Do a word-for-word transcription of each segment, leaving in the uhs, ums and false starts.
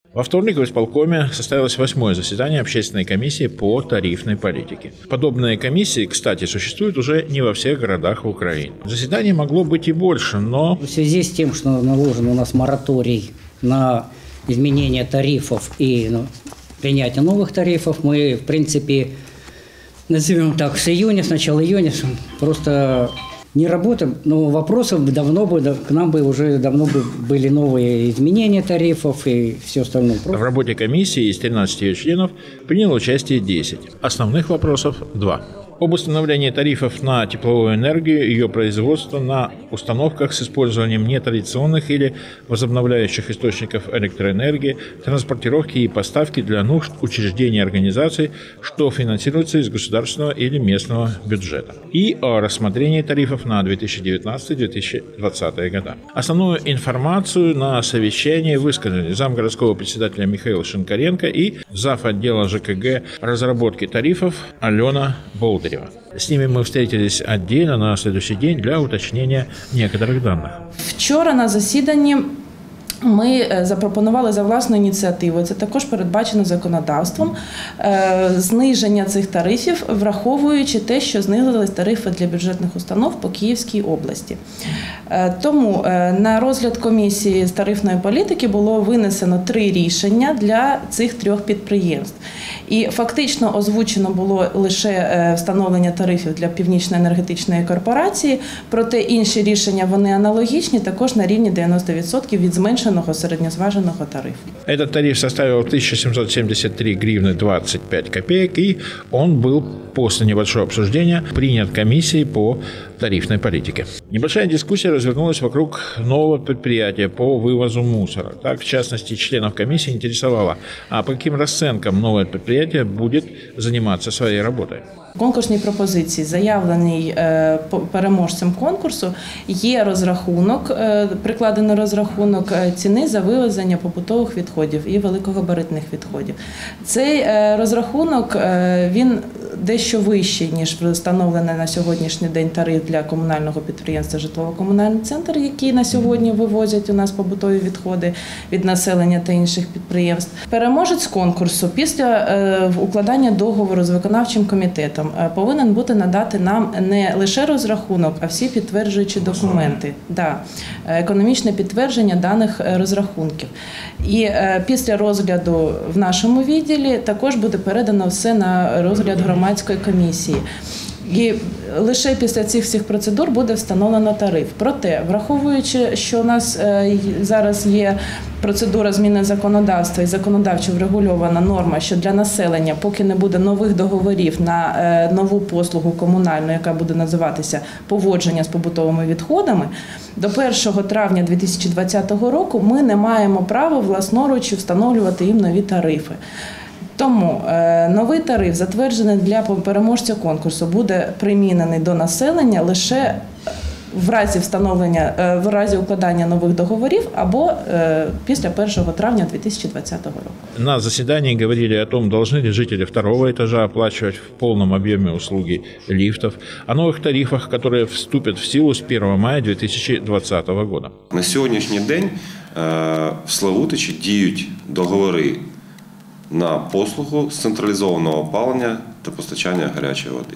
Во вторник в исполкоме состоялось восьмое заседание общественной комиссии по тарифной политике. Подобные комиссии, кстати, существуют уже не во всех городах Украины. Заседаний могло быть и больше, но... В связи с тем, что наложен у нас мораторий на изменение тарифов и ну, принятие новых тарифов, мы, в принципе, назовем так, с июня, с начала июня просто... не работаем, но вопросов давно бы, к нам бы уже давно бы были новые изменения тарифов и все остальное. В работе комиссии из тринадцати ее членов приняло участие десять. Основных вопросов два. Об установлении тарифов на тепловую энергию, ее производство на установках с использованием нетрадиционных или возобновляющих источников электроэнергии, транспортировки и поставки для нужд учреждений и организаций, что финансируется из государственного или местного бюджета. И о рассмотрении тарифов на две тысячи девятнадцатый — две тысячи двадцатый года. Основную информацию на совещании высказали замгородского председателя Михаил Шинкаренко и зав. Отдела ЖКГ разработки тарифов Алена Болдырева. С ними мы встретились отдельно на следующий день для уточнення некоторых даних. Вчора на засіданні ми запропонували за власну ініціативу, це також передбачено законодавством, зниження цих тарифів, враховуючи те, що знизились тарифи для бюджетних установ по Київській області. Тому на розгляд комісії з тарифної політики було винесено три рішення для цих трьох підприємств. І фактично озвучено було лише встановлення тарифів для Північної енергетичної корпорації, проте інші рішення, вони аналогічні, також на рівні дев'яносто відсотків від зменшеного середньозваженого тарифу. Этот тариф составил тысяча семьсот семьдесят три гривны двадцать пять копеек, и он был после небольшого обсуждения принят комиссией по тарифной политике. Небольшая дискуссия развернулась вокруг нового предприятия по вывозу мусора. Так, в частности, членов комиссии интересовало, а по каким расценкам новое предприятие будет заниматься своей работой. Конкурсній пропозиції, заявленій переможцем конкурсу, є розрахунок, прикладений розрахунок ціни за вивезення побутових відходів і великогабаритних відходів. Цей розрахунок, він дещо вищий, ніж встановлений на сьогоднішній день тариф для комунального підприємства «Житлово-комунальний центр», які на сьогодні вивозять у нас побутові відходи від населення та інших підприємств. Переможець конкурсу після укладання договору з виконавчим комітетом повинен бути надати нам не лише розрахунок, а всі підтверджуючі документи, да, економічне підтвердження даних розрахунків. І після розгляду в нашому відділі також буде передано все на розгляд громадської комісії. І лише після цих всіх процедур буде встановлено тариф. Проте, враховуючи, що у нас зараз є процедура зміни законодавства і законодавчо врегульована норма, що для населення, поки не буде нових договорів на нову послугу комунальну, яка буде називатися поводження з побутовими відходами, до першого травня дві тисячі двадцятого року ми не маємо права власноруч встановлювати їм нові тарифи. Тому новий тариф, затверджений для переможця конкурсу, буде примінений до населення лише в разі встановлення, в разі укладання нових договорів або після першого травня дві тисячі двадцятого року. На заседании говорили о том, должны ли жители второго этажа оплачивать в полном объеме услуги лифтов, о новых тарифах, которые вступят в силу с первого мая дві тисячі двадцятого года. На сьогоднішній день в Славутичі діють договори на послугу з централізованого опалення та постачання гарячої води.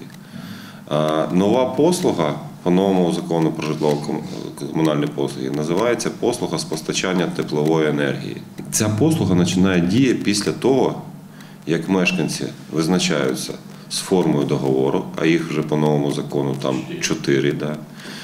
Нова послуга по новому закону про житлово-комунальні послуги називається послуга з постачання теплової енергії. Ця послуга починає діяти після того, як мешканці визначаються з формою договору, а їх вже по новому закону там чотири, да,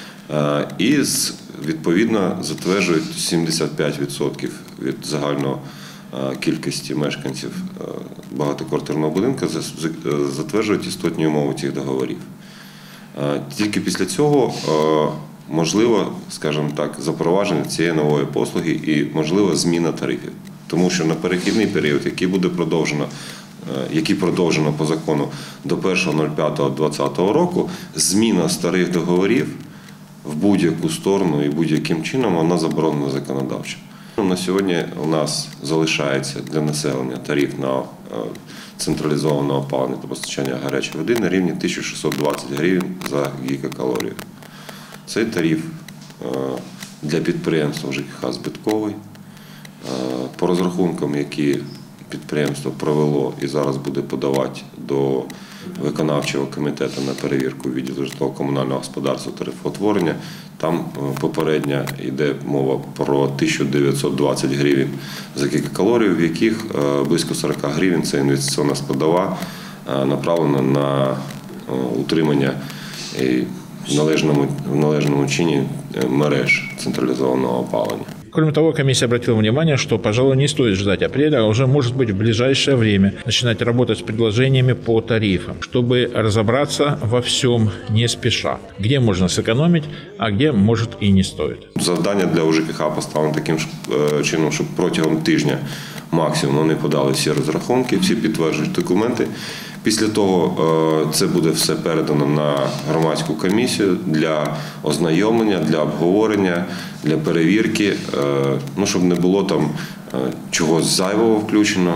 і відповідно затверджують сімдесят п'ять відсотків від загального кількості мешканців багатоквартирного будинку, затверджують істотні умови цих договорів. Тільки після цього можливо, скажімо так, запровадження цієї нової послуги і можлива зміна тарифів. Тому що на перехідний період, який буде продовжено, який продовжено по закону до першого п'ятого двадцятого року, зміна старих договорів в будь-яку сторону і будь-яким чином вона заборонена законодавчо. На сьогодні у нас залишається для населення тариф на централізоване опалення та постачання гарячої води на рівні тисяча шістсот двадцять гривень за гігакалорію. Цей тариф для підприємства ЖКХ збитковий По розрахункам, які підприємство провело і зараз буде подавати до виконавчого комітету на перевірку відділу житлово-комунального господарства тарифоутворення, там попередня йде мова про тисячу дев'ятсот двадцять гривень за гігакалорію, в яких близько сорок гривень – це інвестиційна складова, направлена на утримання і в належному, в належному чині мереж централизованного опалення. Кроме того, комиссия обратила внимание, что, пожалуй, не стоит ждать апреля, а уже, может быть, в ближайшее время начинать работать с предложениями по тарифам, чтобы разобраться во всем не спеша, где можно сэкономить, а где, может, и не стоит. Завдання для У Ж К Х поставлено таким чином, щоб протягом тижня максимум вони подали всі розрахунки, всі підтверджують документи. Після того це буде все передано на громадську комісію для ознайомлення, для обговорення, для перевірки, ну, щоб не було там чогось зайвого включено.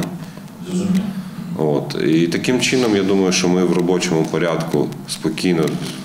От. І таким чином, я думаю, що ми в робочому порядку спокійно,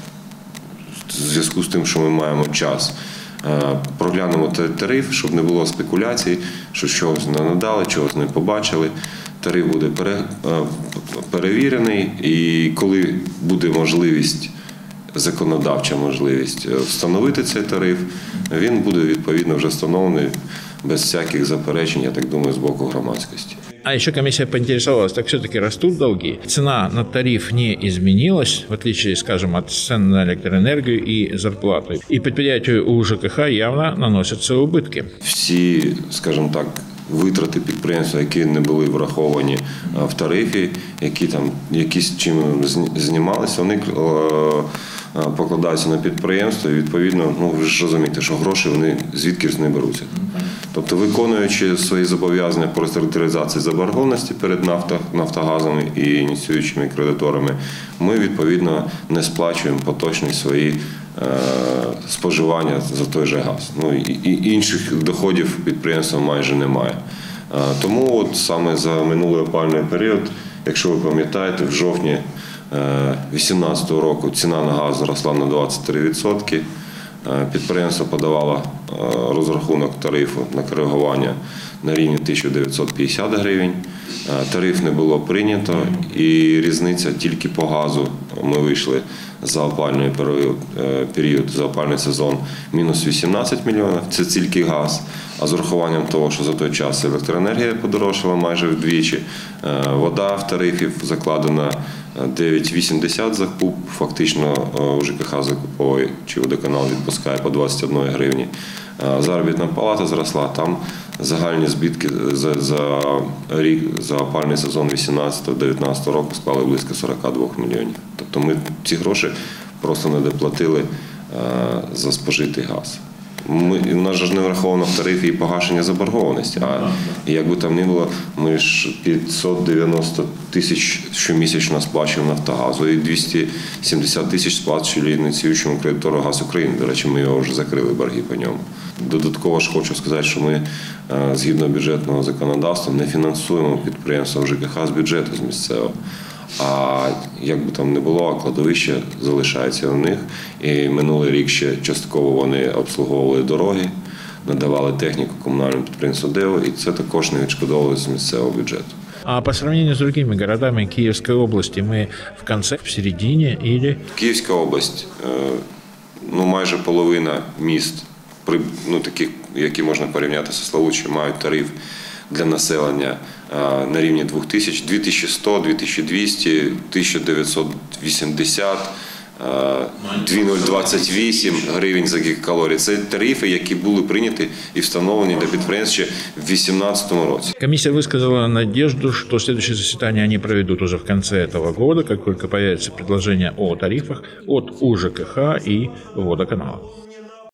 в зв'язку з тим, що ми маємо час, проглянемо тариф, щоб не було спекуляцій, що чогось не надали, чогось не побачили. Тариф буде перевірений, і коли буде можливість, законодавча можливість встановити цей тариф, він буде відповідно вже встановлений без всяких заперечень, я так думаю, з боку громадськості. А еще комиссия поинтересовалась, так все-таки растут долги? Цена на тариф не изменилась, в отличие, скажем, от цен на электроэнергию и зарплату. И предприятию У Ж К Х явно наносятся убытки. Всі, скажімо так, витрати підприємства, які не були враховані в тарифі, які там якісь чим знімалися, вони покладаються на підприємство і відповідно, ну ви ж розумієте, що гроші вони звідки ж не беруться. Тобто, виконуючи свої зобов'язання по реструктуризації заборгованості перед Нафтогазом і ініціюючими кредиторами, ми відповідно не сплачуємо поточні свої споживання за той же газ. Ну, і інших доходів підприємства майже немає. Тому от саме за минулий опалювальний період, якщо ви пам'ятаєте, в жовтні дві тисячі вісімнадцятого року ціна на газ зросла на двадцять три відсотки. Підприємство подавало розрахунок тарифу на коригування на рівні тисяча дев'ятсот п'ятдесят гривень. Тариф не було прийнято, і різниця тільки по газу. Ми вийшли за опалювальний період, за опалювальний сезон мінус вісімнадцять мільйонів, це тільки газ. А з урахуванням того, що за той час електроенергія подорожчала майже вдвічі, вода в тарифі закладена дев'ять вісімдесят за куб, фактично У Ж К Х закуповує, чи водоканал відпускає по двадцять одної гривні. Заробітна плата зросла, там загальні збитки за, за рік, за опалювальний сезон вісімнадцятого-дев'ятнадцятого року склали близько сорок два мільйонів. Тобто ми ці гроші просто не доплатили за спожитий газ. Ми, у нас ж не враховано в тарифі і погашення заборгованості, а як би там не було, ми ж п'ятсот дев'яносто тисяч щомісячно сплачуємо Нафтогазу і двісті сімдесят тисяч сплачує ініціюючому кредитору «Газ України». До речі, ми його вже закрили, борги по ньому. Додатково ж хочу сказати, що ми згідно бюджетного законодавства не фінансуємо підприємства У Ж К Х з бюджету, з місцевого. А як би там не було, кладовище залишається у них. І минулий рік ще частково вони обслуговували дороги, надавали техніку комунальному підприємству ДЕО, і це також не відшкодовували з місцевого бюджету. А по сравнению с другими городами Киевской области мы в конце, в середине или... Київська область, ну майже половина міст, ну таких, які можна порівняти зі Славутичем, мають тариф для населення на рівні двох тисяч, дві тисячі сто, дві тисячі двісті, тисяча дев'ятсот вісімдесят, дві тисячі двадцять вісім гривень за гігакалорій. Це тарифи, які були прийняті і встановлені для підприємств ще в дві тисячі вісімнадцятому році. Комиссия высказала надежду, что следующее заседание они проведут уже в конце этого года, как только появится предложение о тарифах от У Ж К Х и водоканала.